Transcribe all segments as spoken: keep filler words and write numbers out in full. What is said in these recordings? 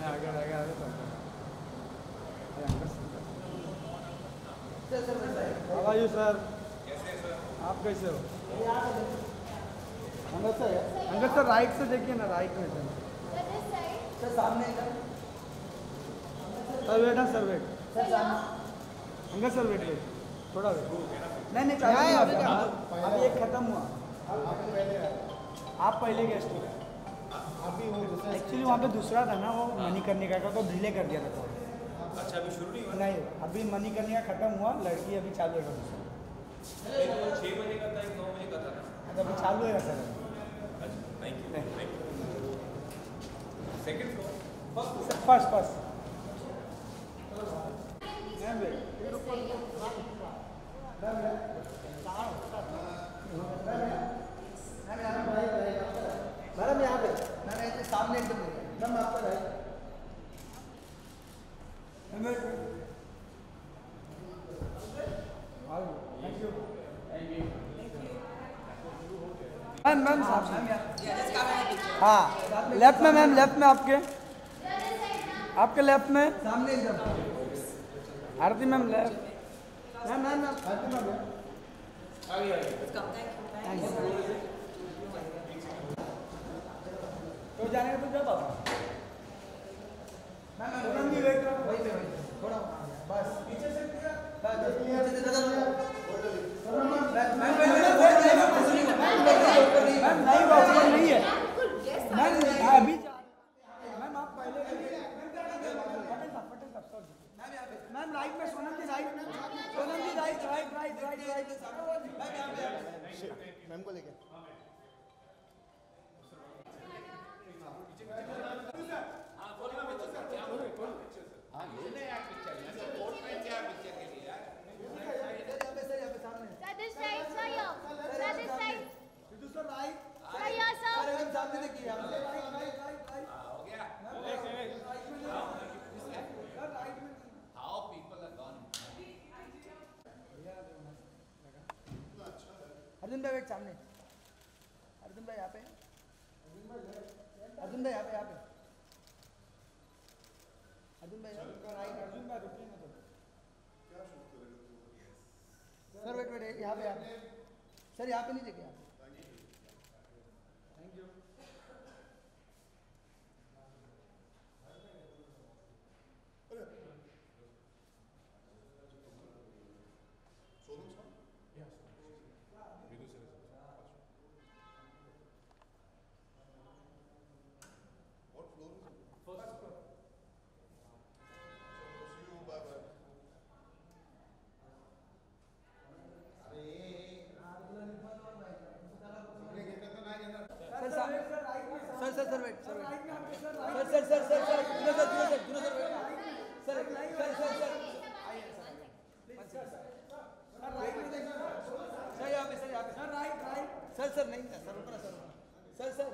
आगे आगे आगे हाउ आर यू सर? कैसे सर? आप कैसे हो? Angad sir Angad sir right से देखिए ना, राइट में सर सामने सर वेट ना sir wait Angad sir wait wait थोड़ा वेट नहीं नहीं चाहिए अभी अभी एक खत्म हुआ। आप पहले गेस्ट हो एक्चुअली वहाँ पे दूसरा था ना वो मणिकर्णिका का, तो डिले कर दिया था थोड़ा। अच्छा अभी शुरू नहीं हुआ? नहीं अभी मणिकर्णिका खत्म हुआ, लड़की अभी चालू है दूसरा। छः बजे का था नौ बजे का था ना? अभी चालू है सर। अच्छा thank you thank you. Second floor first first madam यहाँ पे मैम सामने एकदम मैम आपका राइट मैम मैम हाँ लेफ्ट में मैम, लेफ्ट में आपके आपके लेफ्ट में सामने एकदम Aarti ma'am left ma'am ma'am ma'am Aarti ma'am तो जाने का तो जब आप मैम भी वेट करो वही पे वही थोड़ा बस पीछे से बस पीछे से मैम मैम नहीं प्रॉब्लम नहीं है मैम अभी मैम आप पहले मैम राइट में Sonam ji right Sonam ji right right right right right ma'am को लेके अर्जुन भाई एक सामने अर्जुन भाई यहाँ पे अर्जुन भाई यहाँ पे यहाँ पे अर्जुन भाई अर्जुन भाई रुकिए ना तो सर वेट वेट यहाँ पे यहाँ पे सर यहाँ पे नहीं देखिए यहाँ पे thank you sir sir sir wait sir sir sir sir sir sir sir sir sir sir sir यहाँ पे सर यहाँ पे sir right right sir sir नहीं सर ऊपर सर सर सर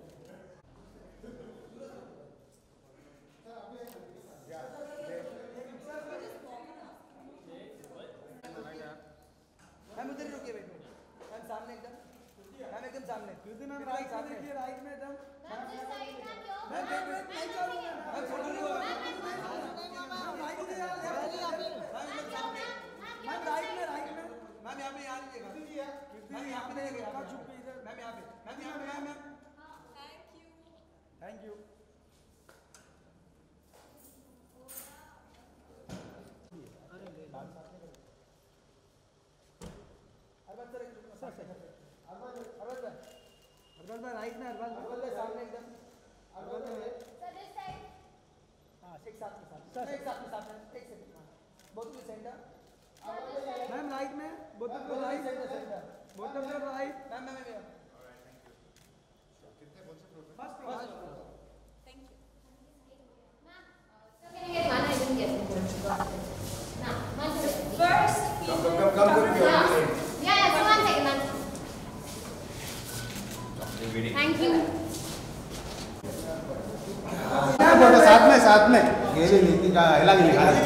मैम उधर ही रुकिए वेट मैम सामने एकदम मैम एकदम सामने मैम राइट सामने देखिए राइट में एकदम मैम वेट वेट नहीं चालू मैम फोटो नहीं हुआ मैम राइट में यार मैम राइट में राइट में मैम यहाँ पे यहाँ लीजिएगा मैम यहाँ पे नहीं लगे चुप पे इधर मैम यहाँ पे मैम यहाँ पे ma'am ma'am thank you Arbaaz sir sir sir Arbaaz Arbaaz भाई अरबाज भाई राइट में अरबाज अरबाज भाई सामने एकदम अरबाज भाई सर दिस साइड हां एक साथ के साथ सर एक साथ के साथ एक second both of the centre ma'am right में both of the right centre both of the right ma'am ma'am ma'am कितने कौन से फ्लोर पे first floor thank you ma'am sir can you get one I didn't get it now one second first come come come come yeah yeah so one second ma'am thank you साथ में साथ में ये नीति का हिला नहीं